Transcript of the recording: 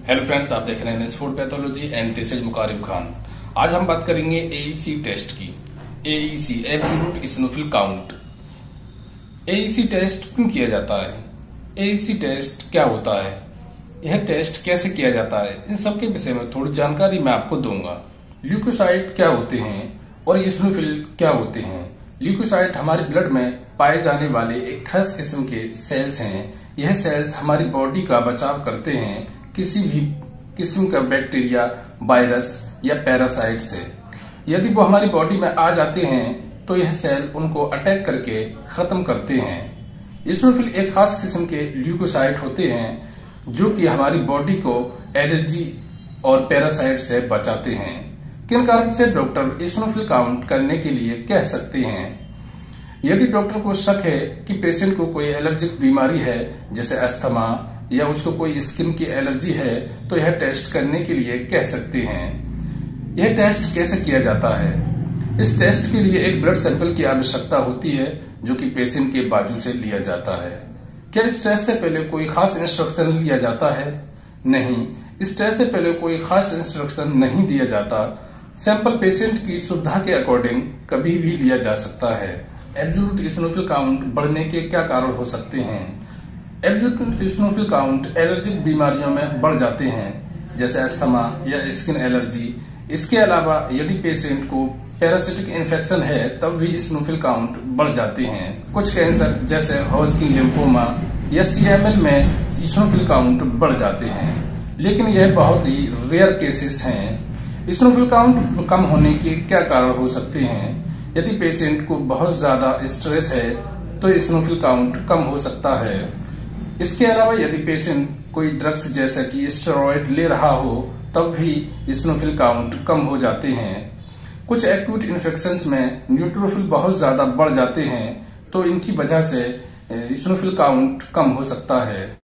Hello friends, आप देख रहे हैं food pathology and this is Mukarib Khan. आज हम बात करेंगे एईसी टेस्ट की। AEC absolute eosinophil count. AEC test क्यों किया जाता है? एईसी टेस्ट क्या होता है? यह टेस्ट कैसे किया जाता है? इन सब के विषय में थोड़ी जानकारी मैं आपको दूंगा। ल्यूकोसाइट क्या होते हैं और इस्नोफिल क्या होते हैं? ल्यूकोसाइट हमारे ब्लड में पाए जाने वाले एक खास किस्म के सेल्स हैं। यह सेल्स हमारी बॉडी का बचाव करते हैं किसी भी किस्म का बैक्टीरिया, वायरस या पैरासाइट से। यदि वो हमारी बॉडी में आ जाते हैं तो यह सेल उनको अटैक करके खत्म करते हैं। इस्नोफिल एक खास किस्म के ल्यूकोसाइट होते हैं जो कि हमारी बॉडी को एलर्जी और पैरासाइट से बचाते हैं। किन कारण से डॉक्टर इस्नोफिल काउंट करने के लिए कह सकते हैं? यदि डॉक्टर को शक है कि पेशेंट को कोई एलर्जिक बीमारी है, जैसे अस्थमा या उसको कोई स्किन की एलर्जी है, तो यह टेस्ट करने के लिए कह सकते हैं। यह टेस्ट कैसे किया जाता है? इस टेस्ट के लिए एक ब्लड सैंपल की आवश्यकता होती है जो कि पेशेंट के बाजू से लिया जाता है। क्या इस टेस्ट से पहले कोई खास इंस्ट्रक्शन लिया जाता है? नहीं, इस टेस्ट से पहले कोई खास इंस्ट्रक्शन नहीं दिया जाता। सैंपल पेशेंट की सुविधा के अकॉर्डिंग कभी भी लिया जा सकता है। एब्सोल्यूट इस्नोफिल काउंट बढ़ने के क्या कारण हो सकते हैं? एब्सोल्यूट इस्नोफिल काउंट एलर्जिक बीमारियों में बढ़ जाते हैं, जैसे अस्थमा या स्किन एलर्जी। इसके अलावा यदि पेशेंट को पैरासिटिक इन्फेक्शन है तब भी इस्नोफिल काउंट बढ़ जाते हैं। कुछ कैंसर जैसे हॉजकिन लिम्फोमा या सीएमएल में इस्नोफिल काउंट बढ़ जाते हैं, लेकिन यह बहुत ही रेयर केसेस हैं। इस्नोफिल काउंट कम होने के क्या कारण हो सकते हैं? यदि पेशेंट को बहुत ज्यादा स्ट्रेस है तो इस्नोफिल काउंट कम हो सकता है। इसके अलावा यदि पेशेंट कोई ड्रग्स जैसे कि स्टेरॉइड ले रहा हो तब भी इस्नोफिल काउंट कम हो जाते हैं। कुछ एक्यूट इन्फेक्शंस में न्यूट्रोफिल बहुत ज्यादा बढ़ जाते हैं तो इनकी वजह से इस्नोफिल काउंट कम हो सकता है।